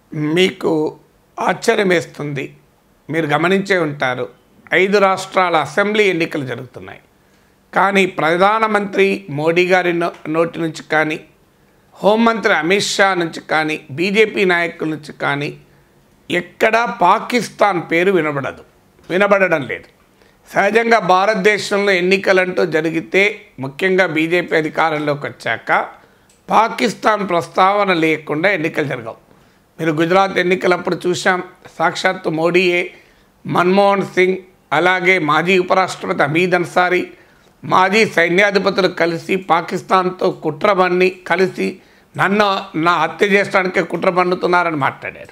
మీకు ఆశ్చర్యమేస్తుంది. మీరు గమనించే ఉంటారు, 5 రాష్ట్రాల అసెంబ్లీ ఎన్నికలు జరుగుతున్నాయి. కానీ ప్రధానమంత్రి మోడీ గారి నోటి నుంచి కానీ, హోంమంత్రి అమిత్ షా నుంచి కానీ, బీజేపీ నాయకుల నుంచి కానీ ఎక్కడా పాకిస్తాన్ పేరు వినబడడం లేదు. సహజంగా భారతదేశంలో ఎన్నికలంటూ జరిగితే, ముఖ్యంగా బీజేపీ అధికారంలోకి వచ్చాక పాకిస్తాన్ ప్రస్తావన లేకుండా ఎన్నికలు జరగవు. మీరు గుజరాత్ ఎన్నికలప్పుడు చూసాం, సాక్షాత్తు మోడీయే, మన్మోహన్ సింగ్, అలాగే మాజీ ఉపరాష్ట్రపతి హమీద్ అన్సారీ, మాజీ సైన్యాధిపతులు కలిసి పాకిస్తాన్తో కుట్రబన్ని కలిసి నా హత్య చేయడానికే కుట్ర పన్నుతున్నారని మాట్లాడారు.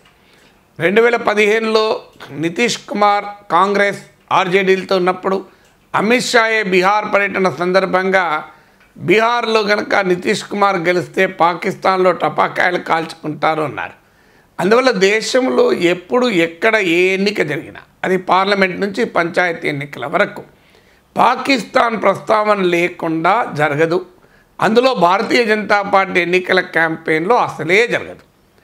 2015లో నితీష్ కుమార్ కాంగ్రెస్ ఆర్జేడీలతో ఉన్నప్పుడు అమిత్ షాయే బీహార్ పర్యటన సందర్భంగా బీహార్లో కనుక నితీష్ కుమార్ గెలిస్తే పాకిస్తాన్లో టపాకాయలు కాల్చుకుంటారు అన్నారు. అందువల్ల దేశంలో ఎప్పుడు ఎక్కడ ఏ ఎన్నిక జరిగినా, అది పార్లమెంట్ నుంచి పంచాయతీ ఎన్నికల వరకు పాకిస్తాన్ ప్రస్తావన లేకుండా జరగదు. అందులో భారతీయ జనతా పార్టీ ఎన్నికల క్యాంపెయిన్లో అసలే జరగదు.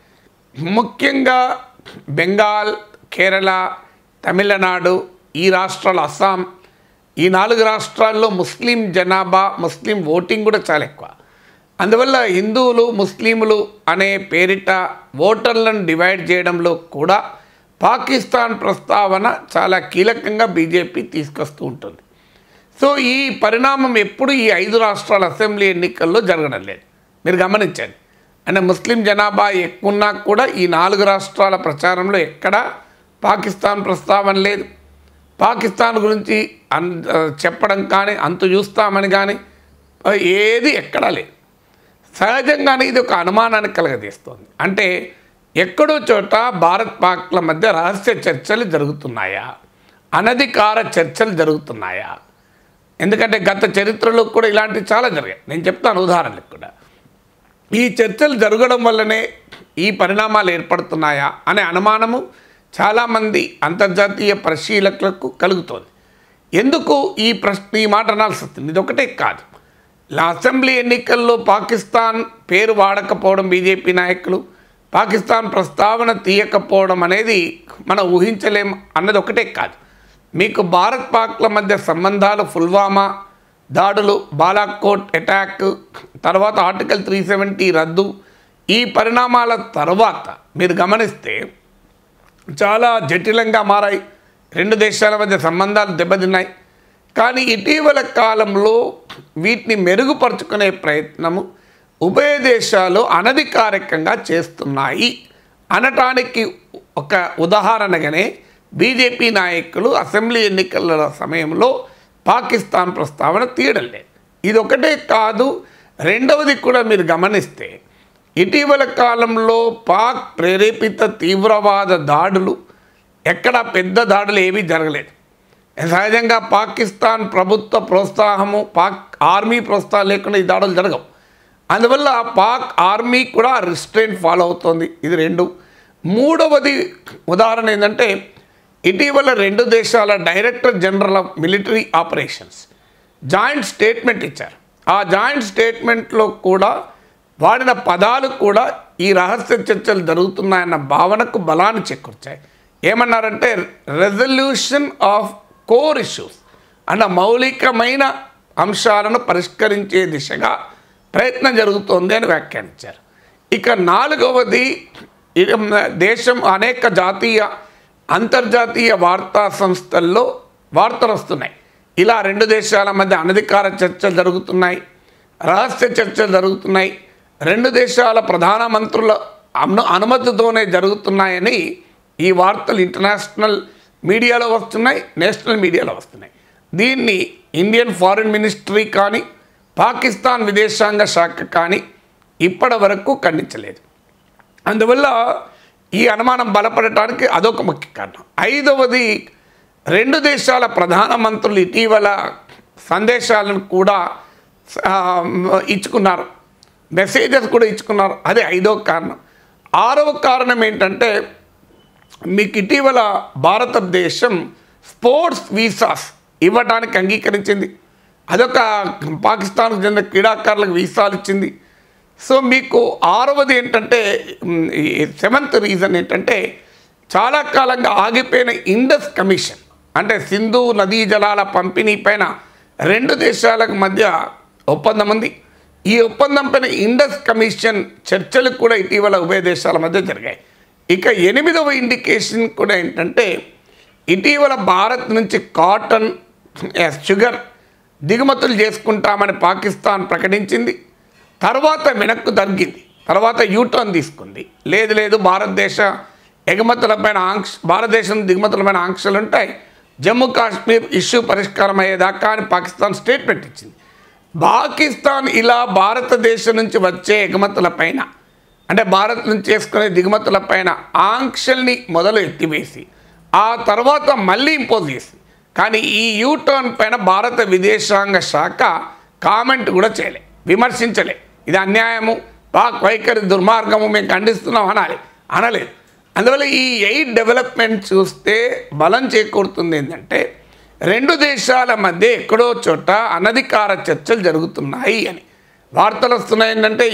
ముఖ్యంగా బెంగాల్, కేరళ, తమిళనాడు, ఈ రాష్ట్రాలు, అస్సాం, ఈ 4 రాష్ట్రాల్లో ముస్లిం జనాభా, ముస్లిం ఓటింగ్ కూడా చాలా ఎక్కువ. అందువల్ల హిందువులు ముస్లింలు అనే పేరిట ఓటర్లను డివైడ్ చేయడంలో కూడా పాకిస్తాన్ ప్రస్తావన చాలా కీలకంగా బీజేపీ తీసుకొస్తూ ఉంటుంది. సో ఈ పరిణామం ఎప్పుడు ఈ 5 రాష్ట్రాల అసెంబ్లీ ఎన్నికల్లో జరగడం లేదు. మీరు గమనించండి. అంటే ముస్లిం జనాభా ఎక్కువ ఉన్నా కూడా ఈ 4 రాష్ట్రాల ప్రచారంలో ఎక్కడా పాకిస్తాన్ ప్రస్తావన లేదు. పాకిస్తాన్ గురించి చెప్పడం కానీ, అంతు చూస్తామని కానీ ఏది ఎక్కడా లేదు. సహజంగానే ఇది ఒక అనుమానాన్ని కలగజేస్తుంది. అంటే ఎక్కడో చోట భారత్ పాక్ల మధ్య రహస్య చర్చలు జరుగుతున్నాయా, అనధికార చర్చలు జరుగుతున్నాయా? ఎందుకంటే గత చరిత్రలో కూడా ఇలాంటివి చాలా జరిగాయి. నేను చెప్తాను ఉదాహరణకు కూడా. ఈ చర్చలు జరగడం వల్లనే ఈ పరిణామాలు ఏర్పడుతున్నాయా అనే అనుమానము చాలామంది అంతర్జాతీయ పరిశీలకులకు కలుగుతోంది. ఎందుకు ఈ మాట అనాల్సి వస్తుంది? ఇది ఒకటే కాదు, అసెంబ్లీ ఎన్నికల్లో పాకిస్తాన్ పేరు వాడకపోవడం, బీజేపీ నాయకులు పాకిస్తాన్ ప్రస్తావన తీయకపోవడం అనేది మనం ఊహించలేం అన్నది ఒకటే కాదు. మీకు భారత్ పాక్ల మధ్య సంబంధాలు, పుల్వామా దాడులు, బాలాకోట్ అటాక్, తర్వాత ఆర్టికల్ 370 రద్దు, ఈ పరిణామాల తర్వాత మీరు గమనిస్తే చాలా జటిలంగా మారాయి. 2 దేశాల మధ్య సంబంధాలు దెబ్బతిన్నాయి. కానీ ఇటీవల కాలంలో వీటిని మెరుగుపరుచుకునే ప్రయత్నము ఉభయ దేశాలు అనధికారికంగా చేస్తున్నాయి అనటానికి ఒక ఉదాహరణగానే బీజేపీ నాయకులు అసెంబ్లీ ఎన్నికల సమయంలో పాకిస్తాన్ ప్రస్తావన తీయడం లేదు. ఇది ఒకటే కాదు, రెండవది కూడా మీరు గమనిస్తే ఇటీవల కాలంలో పాక్ ప్రేరేపిత తీవ్రవాద దాడులు, ఎక్కడ పెద్ద దాడులు ఏమీ జరగలేదు. సహజంగా పాకిస్తాన్ ప్రభుత్వ ప్రోత్సాహము, పాక్ ఆర్మీ ప్రోత్సాహం లేకుండా ఈ దాడులు జరగవు. అందువల్ల పాక్ ఆర్మీ కూడా రిస్ట్రెయింట్ ఫాలో అవుతుంది. ఇది 2. మూడవది ఉదాహరణ ఏంటంటే ఇటీవల 2 దేశాల director general of military operations joint statement ఇచ్చారు. ఆ జాయింట్ స్టేట్మెంట్లో కూడా వాడిన పదాలు కూడా ఈ రహస్య చర్చలు జరుగుతున్నాయన్న భావనకు బలాన్ని చేకూర్చాయి. ఏమన్నారంటే రెజల్యూషన్ ఆఫ్ కోర్ ఇష్యూస్ అన్న మౌలికమైన అంశాలను పరిష్కరించే దిశగా ప్రయత్నం జరుగుతోంది అని వ్యాఖ్యానించారు. ఇక 4వది, దేశం అనేక జాతీయ అంతర్జాతీయ వార్తా సంస్థల్లో వార్తలు వస్తున్నాయి. ఇలా 2 దేశాల మధ్య అనధికార చర్చలు జరుగుతున్నాయి, రహస్య చర్చలు జరుగుతున్నాయి, 2 దేశాల ప్రధానమంత్రుల అనుమతితోనే జరుగుతున్నాయని ఈ వార్తలు ఇంటర్నేషనల్ మీడియాలో వస్తున్నాయి, నేషనల్ మీడియాలో వస్తున్నాయి. దీన్ని ఇండియన్ ఫారిన్ మినిస్ట్రీ కానీ, పాకిస్తాన్ విదేశాంగ శాఖ కానీ ఇప్పటి వరకు ఖండించలేదు. అందువల్ల ఈ అనుమానం బలపడటానికి అదొక ముఖ్య కారణం. 5వది, 2 దేశాల ప్రధానమంత్రులు ఇటీవల సందేశాలను కూడా ఇచ్చుకున్నారు, మెసేజెస్ కూడా ఇచ్చుకున్నారు. అదే 5వ కారణం. 6వ కారణం ఏంటంటే మీకు ఇటీవల భారతదేశం స్పోర్ట్స్ వీసాస్ ఇవ్వడానికి అంగీకరించింది. అదొక పాకిస్తాన్కు చెందిన క్రీడాకారులకు వీసాలు ఇచ్చింది. సో మీకు ఆరవది ఏంటంటే, సెవెంత్ రీజన్ ఏంటంటే, చాలా కాలంగా ఆగిపోయిన ఇండస్ కమిషన్, అంటే సింధు నదీ జలాల పంపిణీ పైన 2 దేశాలకు మధ్య ఒప్పందం ఉంది. ఈ ఒప్పందం పైన ఇండస్ కమిషన్ చర్చలు కూడా ఇటీవల ఉభయ దేశాల మధ్య జరిగాయి. ఇక 8వ ఇండికేషన్ కూడా ఏంటంటే, ఇటీవల భారత్ నుంచి కాటన్, షుగర్ దిగుమతులు చేసుకుంటామని పాకిస్తాన్ ప్రకటించింది. తర్వాత వెనక్కు తగ్గింది, తర్వాత యూటర్న్ తీసుకుంది. లేదు భారతదేశం దిగుమతులపైన ఆంక్షలు ఉంటాయి, జమ్మూ కాశ్మీర్ ఇష్యూ పరిష్కారం అయ్యేదాకా అని పాకిస్తాన్ స్టేట్మెంట్ ఇచ్చింది. పాకిస్తాన్ ఇలా భారతదేశం నుంచి వచ్చే ఎగుమతులపైన, అంటే భారత్ నుంచి చేసుకునే దిగుమతులపైన ఆంక్షల్ని మొదలు ఎత్తివేసి ఆ తర్వాత మళ్ళీ ఇంపోజ్ చేసింది. కానీ ఈ యూటర్న్ పైన భారత విదేశాంగ శాఖ కామెంట్ కూడా చేయలే, విమర్శించలే. ఇది అన్యాయము, పాక్ వైఖరి దుర్మార్గము, మేము ఖండిస్తున్నాం అనలేదు. అందువల్ల ఈ 8 డెవలప్మెంట్ చూస్తే బలం చేకూరుతుంది ఏంటంటే, 2 దేశాల మధ్య ఎక్కడో చోట అనధికార చర్చలు జరుగుతున్నాయి అని వార్తలు వస్తున్నాయి. ఏంటంటే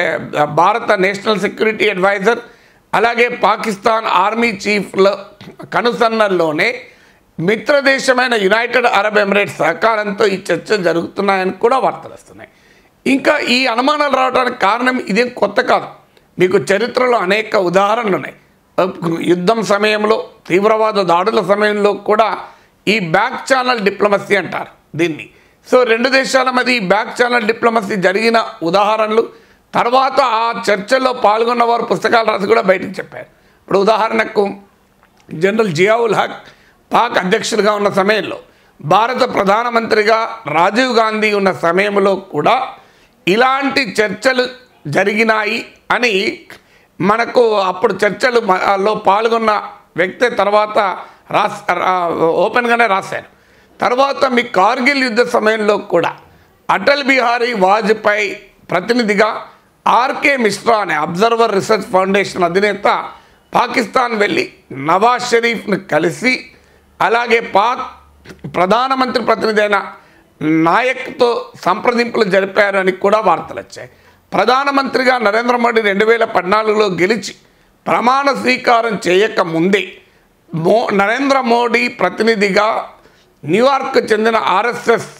భారత నేషనల్ సెక్యూరిటీ అడ్వైజర్ అలాగే పాకిస్తాన్ ఆర్మీ చీఫ్ల కనుసన్నల్లోనే మిత్రదేశమైన యునైటెడ్ అరబ్ ఎమిరేట్స్ సహకారంతో ఈ చర్చలు జరుగుతున్నాయని కూడా వార్తలు వస్తున్నాయి. ఇంకా ఈ అనుమానాలు రావడానికి కారణం ఇదేం కొత్త కాదు. మీకు చరిత్రలో అనేక ఉదాహరణలు ఉన్నాయి. యుద్ధం సమయంలో, తీవ్రవాద దాడుల సమయంలో కూడా ఈ బ్యాక్ ఛానల్ డిప్లొమసీ అంటారు దీన్ని. సో 2 దేశాల మధ్య ఈ బ్యాక్ ఛానల్ డిప్లొమసీ జరిగిన ఉదాహరణలు, తర్వాత ఆ చర్చల్లో పాల్గొన్న వారు పుస్తకాలు రాసి కూడా బయటకు చెప్పారు. ఇప్పుడు ఉదాహరణకు జనరల్ జియావుల్ హక్ పాక్ అధ్యక్షుడిగా ఉన్న సమయంలో, భారత ప్రధానమంత్రిగా రాజీవ్ గాంధీ ఉన్న సమయంలో కూడా ఇలాంటి చర్చలు జరిగినాయి అని మనకు అప్పుడు చర్చలలో పాల్గొన్న వ్యక్తి తర్వాత ఓపెన్గానే రాశారు. తర్వాత మీ కార్గిల్ యుద్ధ సమయంలో కూడా అటల్ బిహారీ వాజ్పేయి ప్రతినిధిగా ఆర్కే మిశ్రా అనే అబ్జర్వర్ రీసెర్చ్ ఫౌండేషన్ అధినేత పాకిస్తాన్ వెళ్ళి నవాజ్ షరీఫ్ను కలిసి, అలాగే పాక్ ప్రధానమంత్రి ప్రతినిధి అయిన నాయక్తో సంప్రదింపులు జరిపారు అని కూడా వార్తలు వచ్చాయి. ప్రధానమంత్రిగా నరేంద్ర మోడీ 2014లో గెలిచి ప్రమాణ స్వీకారం చేయక ముందే నరేంద్ర మోడీ ప్రతినిధిగా న్యూయార్క్ చెందిన ఆర్ఎస్ఎస్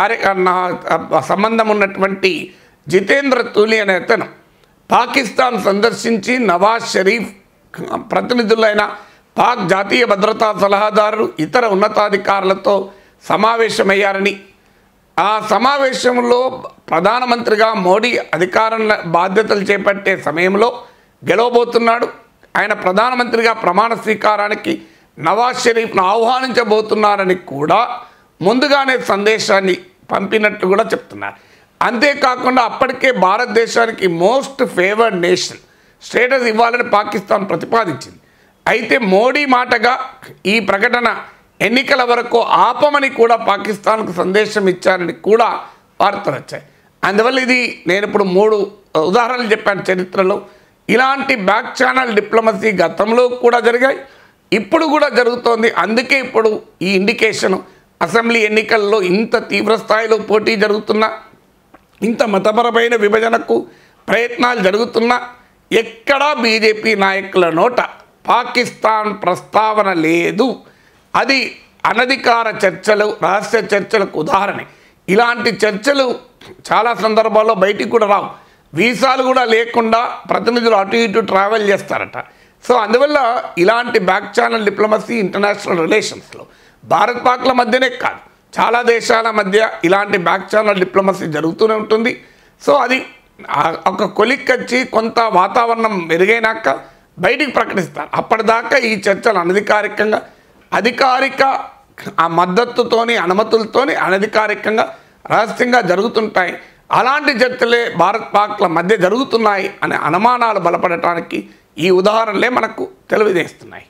సంబంధం ఉన్నటువంటి జితేంద్ర తూలి అనే అతను పాకిస్తాన్ సందర్శించి నవాజ్ షరీఫ్ ప్రతినిధులైన పాక్ జాతీయ భద్రతా సలహాదారు, ఇతర ఉన్నతాధికారులతో సమావేశమయ్యారని, ఆ సమావేశంలో ప్రధానమంత్రిగా మోడీ అధికారం బాధ్యతలు చేపట్టే సమయంలో గెలవబోతున్నాడు, ఆయన ప్రధానమంత్రిగా ప్రమాణ స్వీకారానికి నవాజ్ షరీఫ్ను ఆహ్వానించబోతున్నారని కూడా ముందుగానే సందేశాన్ని పంపినట్టు కూడా చెప్తున్నారు. అంతేకాకుండా అప్పటికే భారతదేశానికి మోస్ట్ ఫేవర్డ్ నేషన్ స్టేటస్ ఇవ్వాలని పాకిస్తాన్ ప్రతిపాదించింది. అయితే మోడీ మాటగా ఈ ప్రకటన ఎన్నికల వరకు ఆపమని కూడా పాకిస్తాన్కు సందేశం ఇచ్చారని కూడా వార్తలు వచ్చాయి. అందువల్ల ఇది నేను ఇప్పుడు 3 ఉదాహరణలు చెప్పాను చరిత్రలో. ఇలాంటి బ్యాక్ ఛానల్ డిప్లొమసీ గతంలో కూడా జరిగాయి, ఇప్పుడు కూడా జరుగుతోంది. అందుకే ఇప్పుడు ఈ ఇండికేషన్ అసెంబ్లీ ఎన్నికల్లో ఇంత తీవ్ర స్థాయిలో పోటీ జరుగుతున్నా, ఇంత మతపరమైన విభజనకు ప్రయత్నాలు జరుగుతున్నా ఎక్కడా బీజేపీ నాయకుల నోట పాకిస్తాన్ ప్రస్తావన లేదు. అది అనధికార చర్చలు, రహస్య చర్చలకు ఉదాహరణ. ఇలాంటి చర్చలు చాలా సందర్భాల్లో బయటికి కూడా రావు, వీసాలు కూడా లేకుండా ప్రతినిధులు అటు ఇటు ట్రావెల్ చేస్తారట. సో అందువల్ల ఇలాంటి బ్యాక్ ఛానల్ డిప్లొమసీ ఇంటర్నేషనల్ రిలేషన్స్లో భారత్ పాక్ల మధ్యనే కాదు, చాలా దేశాల మధ్య ఇలాంటి బ్యాక్ ఛానల్ డిప్లొమసీ జరుగుతూనే ఉంటుంది. సో అది ఒక కొలిక్కొచ్చి కొంత వాతావరణం మెరుగైనాక బయటికి ప్రకటిస్తారు. అప్పటిదాకా ఈ చర్చలు అనధికారికంగా, అధికారిక ఆ మద్దతుతోని, అనుమతులతోని అనధికారికంగా, రహస్యంగా జరుగుతుంటాయి. అలాంటి చర్చలే భారత్ పాక్ల మధ్య జరుగుతున్నాయి అనే అనుమానాలు బలపడటానికి ఈ ఉదాహరణలే మనకు తెలియజేస్తున్నాయి.